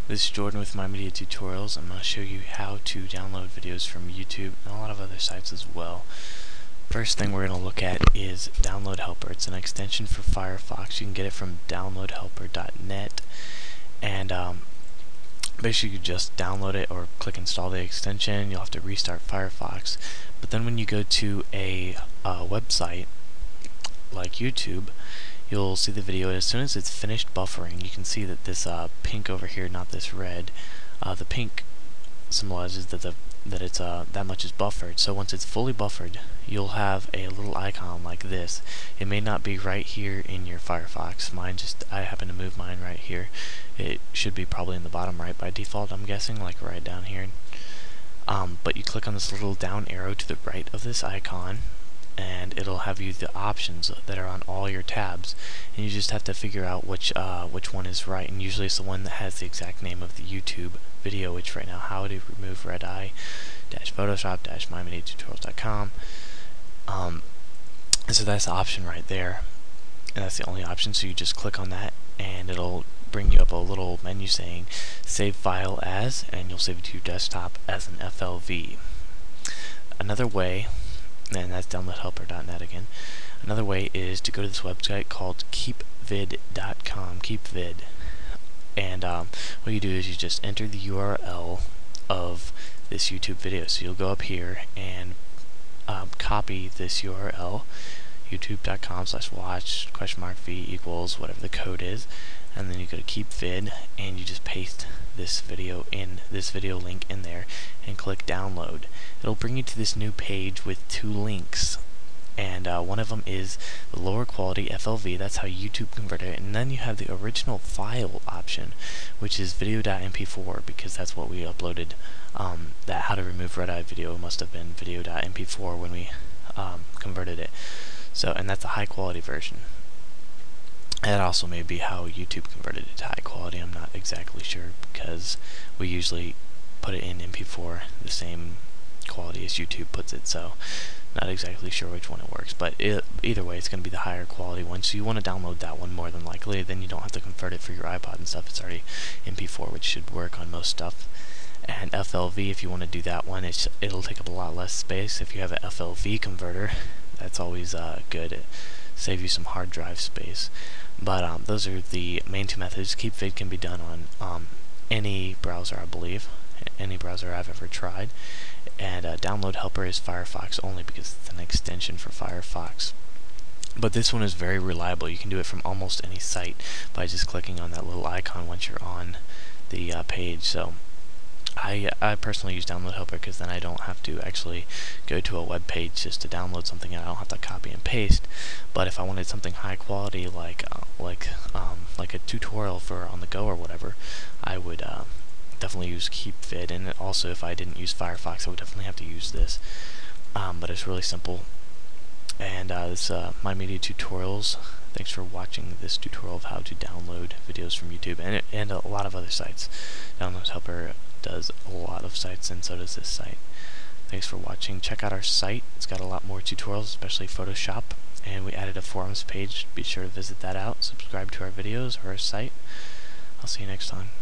This is Jordan with My Media Tutorials. I'm going to show you how to download videos from YouTube and a lot of other sites as well. First thing we're going to look at is Download Helper. It's an extension for Firefox. You can get it from downloadhelper.net, and basically you just download it or click install the extension. You'll have to restart Firefox, but then when you go to a website like YouTube, you'll see the video, and as soon as it's finished buffering, you can see that this pink over here, not this red, the pink symbolizes that it's that much is buffered. So once it's fully buffered, you'll have a little icon like this. It may not be right here in your Firefox. I happen to move mine right here. It should be probably in the bottom right by default, I'm guessing, like right down here. But you click on this little down arrow to the right of this icon, and it'll have you the options that are on all your tabs, and you just have to figure out which one is right, and usually it's the one that has the exact name of the YouTube video, which right now, how to remove red eye Photoshop mymediatutorials.com. And so that's the option right there, and that's the only option. So you just click on that and it'll bring you up a little menu saying save file as, and you'll save it to your desktop as an FLV. Another way, and that's downloadhelper.net again. Another way is to go to this website called keepvid.com, keepvid. And what you do is you just enter the URL of this YouTube video. So you'll go up here and copy this URL, youtube.com/watch_v equals whatever the code is, and then you go to keepvid and you just paste this video link in there and click download. It'll bring you to this new page with two links, and one of them is the lower quality FLV. That's how YouTube converted it, and then you have the original file option, which is video.mp4, because that's what we uploaded. That how to remove red eye video must have been video.mp4 when we converted it. So, and that's a high quality version. And that also may be how YouTube converted it to high quality. I'm not exactly sure, because we usually put it in MP4 the same quality as YouTube puts it, so not exactly sure which one it works, but either way it's going to be the higher quality one. So you want to download that one more than likely, then you don't have to convert it for your iPod and stuff. It's already MP4, which should work on most stuff. And FLV, if you want to do that one, it'll take up a lot less space. If you have an FLV converter, that's always good. It saves you some hard drive space. But those are the main two methods. Keepvid can be done on any browser, I believe, any browser I've ever tried. And Download Helper is Firefox only, because it's an extension for Firefox. But this one is very reliable. You can do it from almost any site by just clicking on that little icon once you're on the page. So I personally use Download Helper because then I don't have to actually go to a web page just to download something, and I don't have to copy and paste. But if I wanted something high quality, like a tutorial for on the go or whatever, I would definitely use Keepvid. And also, if I didn't use Firefox, I would definitely have to use this. But it's really simple. And this My Media Tutorials. Thanks for watching this tutorial of how to download videos from YouTube and a lot of other sites. Download Helper does a lot of sites, and so does this site. Thanks for watching. Check out our site. It's got a lot more tutorials, especially Photoshop, and we added a forums page. Be sure to visit that out. Subscribe to our videos or our site. I'll see you next time.